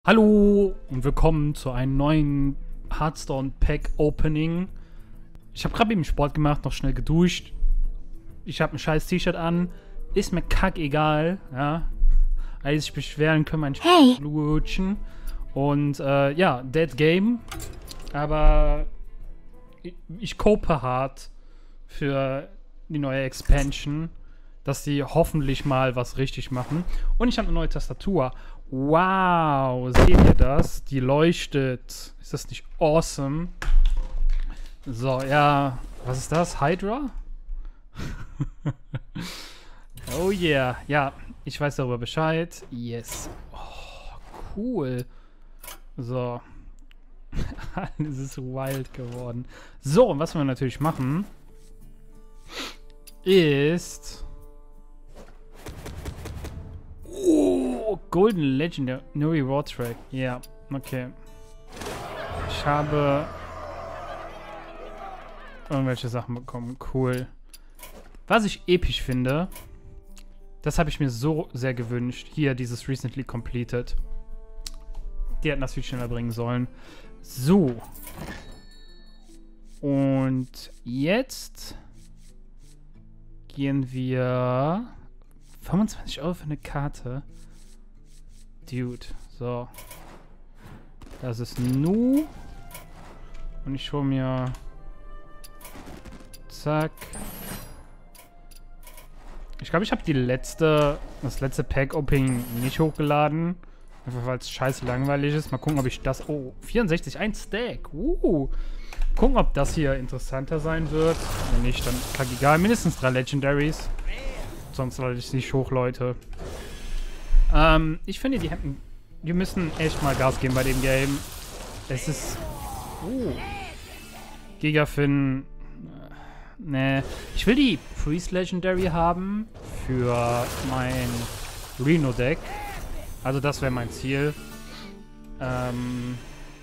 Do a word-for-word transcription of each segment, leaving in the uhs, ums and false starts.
Hallo und willkommen zu einem neuen Hearthstone Pack Opening. Ich habe gerade eben Sport gemacht, noch schnell geduscht. Ich habe ein scheiß T-Shirt an. Ist mir kackegal, ja. Alle sich beschweren, können mein Hey. lutschen. Und äh, ja, Dead Game. Aber ich, ich cope hart für die neue Expansion, dass sie hoffentlich mal was richtig machen. Und ich habe eine neue Tastatur. Wow, seht ihr das? Die leuchtet. Ist das nicht awesome? So, ja. Was ist das? Hydra? Oh yeah. Ja, ich weiß darüber Bescheid. Yes. Oh, cool. So. Alles ist wild geworden. So, und was wir natürlich machen, ist... Oh, Golden Legendary No Reward Track. Ja, okay. Ich habe irgendwelche Sachen bekommen. Cool. Was ich episch finde, das habe ich mir so sehr gewünscht. Hier, dieses Recently Completed. Die hätten das viel schneller bringen sollen. So. Und jetzt gehen wir... fünfundzwanzig Euro für eine Karte. Dude. So. Das ist Nu. Und ich hole mir... Zack. Ich glaube, ich habe die letzte... Das letzte Pack-Opening nicht hochgeladen. Einfach weil es scheiße langweilig ist. Mal gucken, ob ich das... Oh, vierundsechzig. Ein Stack. Uh. Gucken, ob das hier interessanter sein wird. Wenn nicht, dann kackegal. Mindestens drei Legendaries. Sonst lade ich es nicht hoch, Leute. Ähm, ich finde, die hätten... Die müssen echt mal Gas geben bei dem Game. Es ist... Uh. Gigafin... Ne. Ich will die Priest Legendary haben für mein Reno-Deck. Also das wäre mein Ziel. Ähm...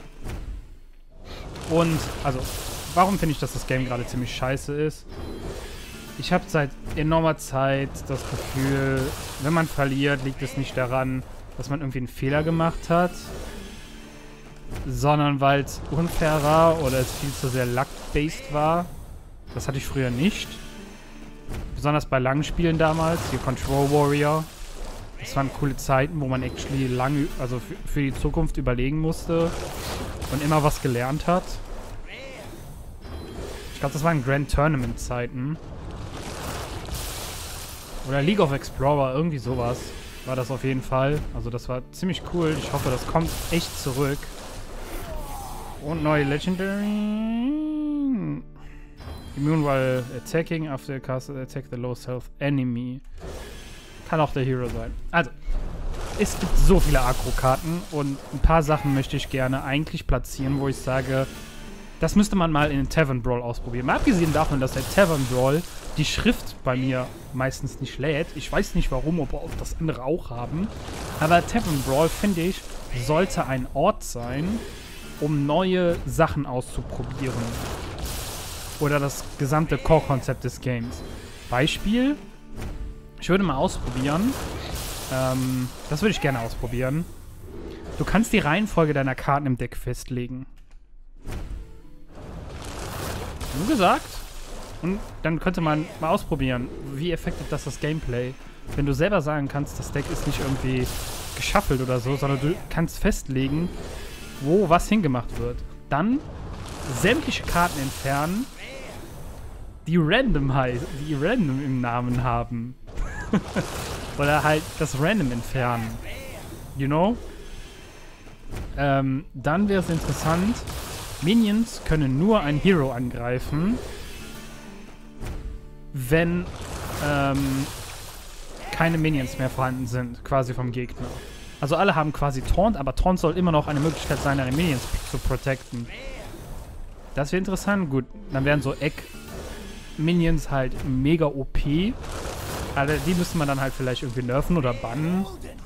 Und, also... Warum finde ich, dass das Game gerade ziemlich scheiße ist? Ich habe seit enormer Zeit das Gefühl, wenn man verliert, liegt es nicht daran, dass man irgendwie einen Fehler gemacht hat, sondern weil es unfair war oder es viel zu sehr luck-based war. Das hatte ich früher nicht. Besonders bei langen Spielen damals, hier Control Warrior. Das waren coole Zeiten, wo man actually lange, also für, für die Zukunft überlegen musste und immer was gelernt hat. Ich glaube, das waren Grand Tournament Zeiten. Oder League of Explorer, irgendwie sowas war das auf jeden Fall. Also das war ziemlich cool. Ich hoffe, das kommt echt zurück. Und neue Legendary. Immune while attacking after cast attack the low health enemy. Kann auch der Hero sein. Also, es gibt so viele Agro-Karten und ein paar Sachen möchte ich gerne eigentlich platzieren, wo ich sage, das müsste man mal in den Tavern Brawl ausprobieren. Mal abgesehen davon, dass der Tavern Brawl die Schrift bei mir meistens nicht lädt. Ich weiß nicht warum, ob das andere auch haben. Aber Tavern Brawl, finde ich, sollte ein Ort sein, um neue Sachen auszuprobieren. Oder das gesamte Core-Konzept des Games. Beispiel, ich würde mal ausprobieren. Ähm, das würde ich gerne ausprobieren. Du kannst die Reihenfolge deiner Karten im Deck festlegen. Nur gesagt. Und dann könnte man mal ausprobieren, wie effektiv das das Gameplay. Wenn du selber sagen kannst, das Deck ist nicht irgendwie geschaffelt oder so, sondern du kannst festlegen, wo was hingemacht wird. Dann sämtliche Karten entfernen, die random heißen, die random im Namen haben. Oder halt das random entfernen. You know? Ähm, dann wäre es interessant, Minions können nur ein Hero angreifen, wenn ähm, keine Minions mehr vorhanden sind, quasi vom Gegner. Also alle haben quasi Taunt, aber Taunt soll immer noch eine Möglichkeit sein, deine Minions zu protecten. Das wäre interessant. Gut, dann wären so Egg-Minions halt mega O P. Aber die müsste man dann halt vielleicht irgendwie nerven oder bannen.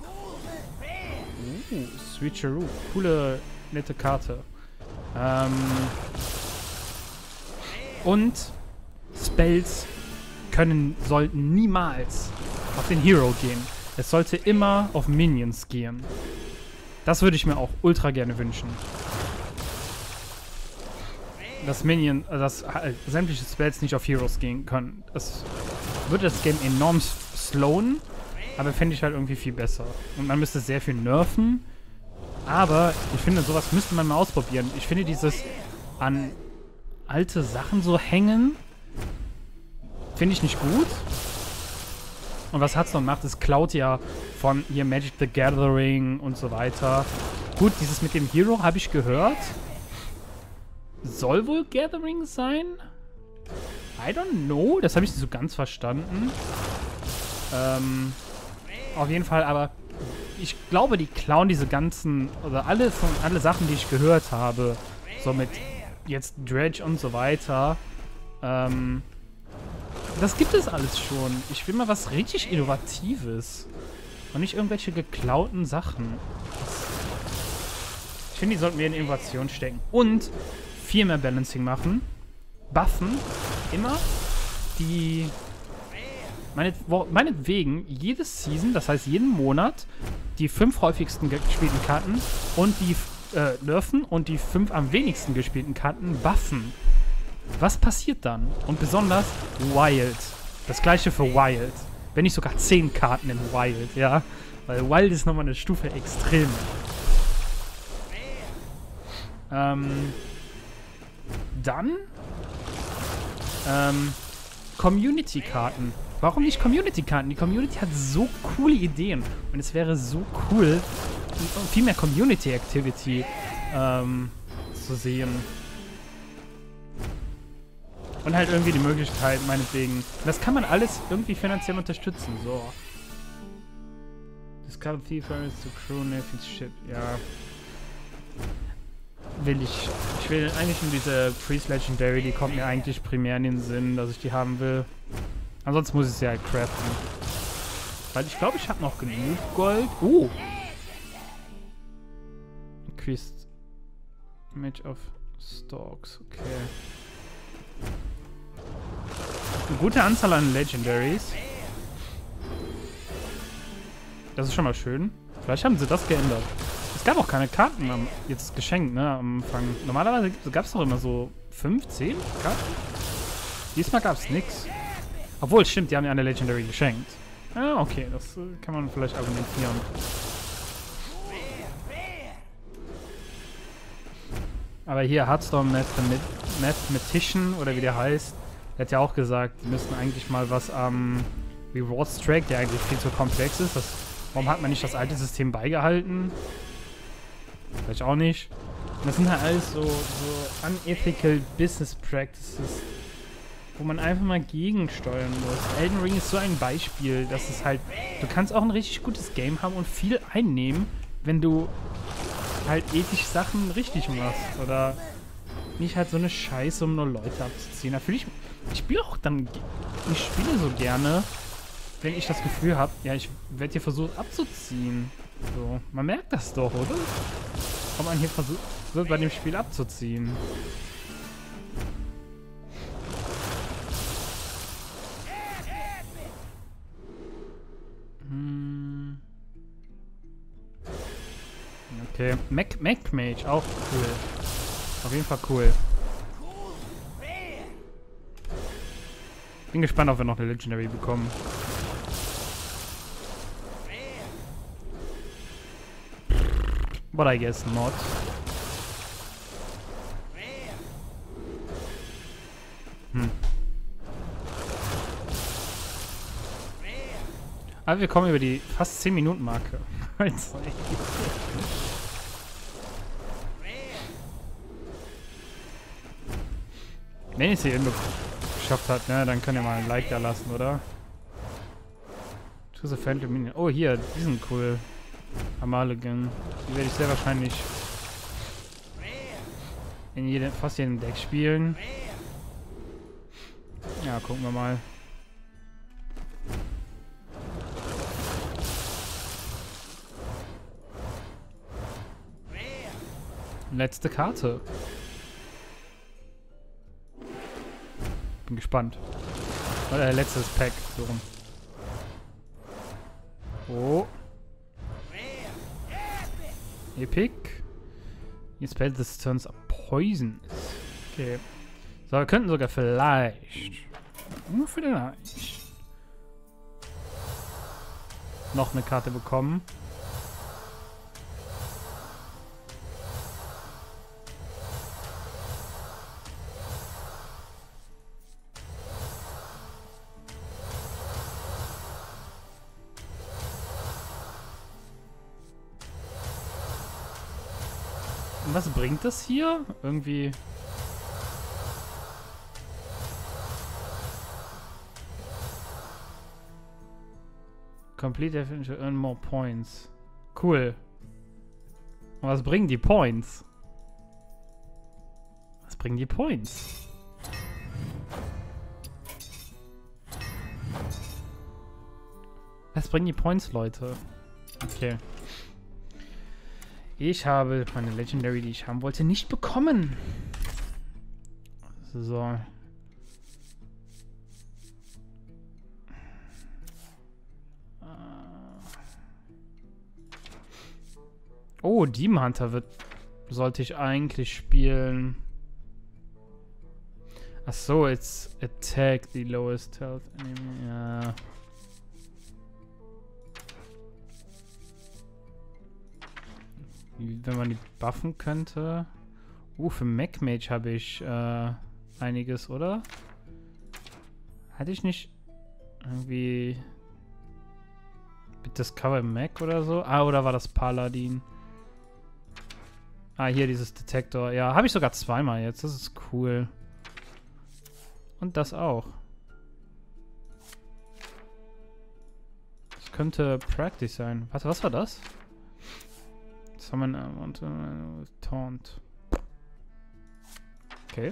Uh, Switcheroo. Coole, nette Karte. Ähm und Spells können, sollten niemals auf den Hero gehen. Es sollte immer auf Minions gehen. Das würde ich mir auch ultra gerne wünschen. Dass Minion, äh, dass äh, sämtliche Spells nicht auf Heroes gehen können. Das würde das Game enorm slowen, aber fände ich halt irgendwie viel besser. Und man müsste sehr viel nerven. Aber ich finde, sowas müsste man mal ausprobieren. Ich finde dieses an alte Sachen so hängen, finde ich nicht gut. Und was Hearthstone macht, ist klaut ja von hier Magic the Gathering und so weiter. Gut, dieses mit dem Hero habe ich gehört. Soll wohl Gathering sein? I don't know. Das habe ich nicht so ganz verstanden. Ähm, auf jeden Fall, aber ich glaube, die klauen diese ganzen, oder alle von alle Sachen, die ich gehört habe, so mit jetzt Dredge und so weiter, ähm, das gibt es alles schon. Ich will mal was richtig Innovatives. Und nicht irgendwelche geklauten Sachen. Ich finde, die sollten wir in Innovation stecken. Und viel mehr Balancing machen. Buffen. Immer. Die... Meinet, wo, meinetwegen, jedes Season, das heißt jeden Monat, die fünf häufigsten gespielten Karten und die äh, nerven und die fünf am wenigsten gespielten Karten buffen. Was passiert dann? Und besonders Wild. Das gleiche für Wild. Wenn nicht sogar zehn Karten in Wild, ja. Weil Wild ist nochmal eine Stufe extrem. Ähm, dann ähm, Community-Karten. Warum nicht Community-Karten? Die Community hat so coole Ideen. Und es wäre so cool, viel mehr Community-Activity ähm, zu sehen. Und halt irgendwie die Möglichkeit, meinetwegen. Das kann man alles irgendwie finanziell unterstützen. So. Discover FIFA to crew Netflix shit. Ja. Will ich. Ich will eigentlich in diese Priest Legendary, die kommt mir eigentlich primär in den Sinn, dass ich die haben will. Ansonsten muss ich sie halt craften. Weil ich glaube, ich habe noch genug Gold. Oh! Increased Image of Stalks. Okay. Eine gute Anzahl an Legendaries. Das ist schon mal schön. Vielleicht haben sie das geändert. Es gab auch keine Karten am, jetzt geschenkt, ne, am Anfang. Normalerweise gab es doch immer so fünf, zehn Karten. Diesmal gab es nichts. Obwohl, stimmt, die haben ja eine Legendary geschenkt. Ah, okay, das äh, kann man vielleicht argumentieren. Aber hier, Hearthstone Mathematician, oder wie der heißt, der hat ja auch gesagt, die müssten eigentlich mal was am Rewards-Track, der eigentlich viel zu komplex ist. Das, warum hat man nicht das alte System beigehalten? Vielleicht auch nicht. Und das sind halt alles so, so unethical Business Practices, wo man einfach mal gegensteuern muss. Elden Ring ist so ein Beispiel, dass es halt... Du kannst auch ein richtig gutes Game haben und viel einnehmen, wenn du halt ethisch Sachen richtig machst. Oder nicht halt so eine Scheiße, um nur Leute abzuziehen. Da fühle ich... Ich spiele auch dann... Ich spiele so gerne, wenn ich das Gefühl habe, ja, ich werde hier versucht abzuziehen. So, man merkt das doch, oder? Ob man hier versucht wird, bei dem Spiel abzuziehen. Hm. Okay, Mac, Mac Mage, auch cool. Auf jeden Fall cool. Bin gespannt, ob wir noch eine Legendary bekommen. But I guess not. Hm. Aber wir kommen über die fast zehn Minuten Marke. Wenn ich sie eben geschafft hat, ne, dann könnt ihr mal ein Like da lassen, oder? To the Phantom Minion. Oh, hier, die sind cool. Amaligan. Die werde ich sehr wahrscheinlich in jedem, fast jedem Deck spielen. Ja, gucken wir mal. Letzte Karte. Bin gespannt. Oder letztes Pack. So rum. Oh. Epic. You spell this turns up poison. Okay. So, wir könnten sogar vielleicht. Nur vielleicht. Noch eine Karte bekommen. Und was bringt das hier? Irgendwie. Complete definition to earn more points. Cool. Und was bringen die Points? Was bringen die Points? Was bringen die Points, Leute? Okay. Ich habe meine Legendary, die ich haben wollte, nicht bekommen. So. Oh, Demon Hunter wird, sollte ich eigentlich spielen. Ach so, it's attack the lowest health enemy. Ja. Wenn man die buffen könnte. Uh, für Mech Mage habe ich äh, einiges, oder? Hatte ich nicht irgendwie mit Discover Mech oder so? Ah, oder war das Paladin? Ah, hier dieses Detektor. Ja, habe ich sogar zweimal jetzt. Das ist cool. Und das auch. Das könnte Practice sein. Warte, was war das? Summon und uh, Taunt. Okay.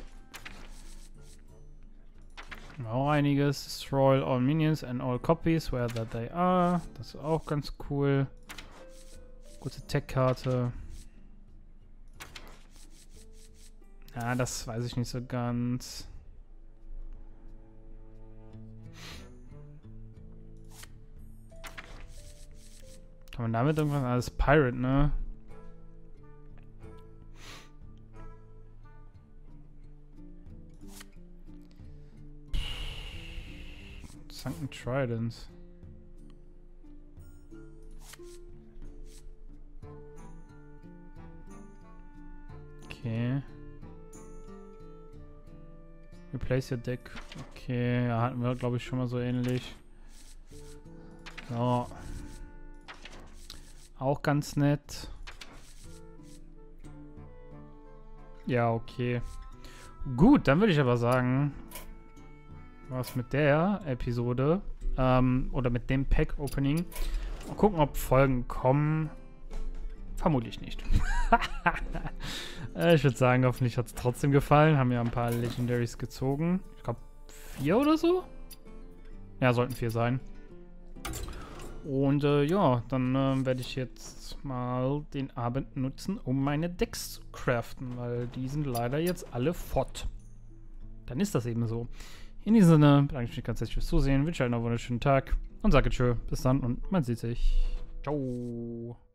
Auch einiges. Destroy all minions and all copies, wherever they are. Das ist auch ganz cool. Gute Tech-Karte. Ja, das weiß ich nicht so ganz. Kann man damit irgendwas? Alles Pirate, ne? Sunken Tridents. Okay. Replace your deck. Okay, ja, hatten wir, glaube ich, schon mal so ähnlich. So. Auch ganz nett. Ja, okay. Gut, dann würde ich aber sagen, was mit der Episode ähm, oder mit dem Pack-Opening. Mal gucken, ob Folgen kommen. Vermutlich nicht. Ich würde sagen, hoffentlich hat es trotzdem gefallen. Haben ja ein paar Legendaries gezogen. Ich glaube, vier oder so? Ja, sollten vier sein. Und äh, ja, dann äh, werde ich jetzt mal den Abend nutzen, um meine Decks zu craften, weil die sind leider jetzt alle fort. Dann ist das eben so. In diesem Sinne bedanke ich mich ganz herzlich fürs Zusehen, wünsche euch einen wunderschönen Tag und sage tschö, bis dann und man sieht sich. Ciao.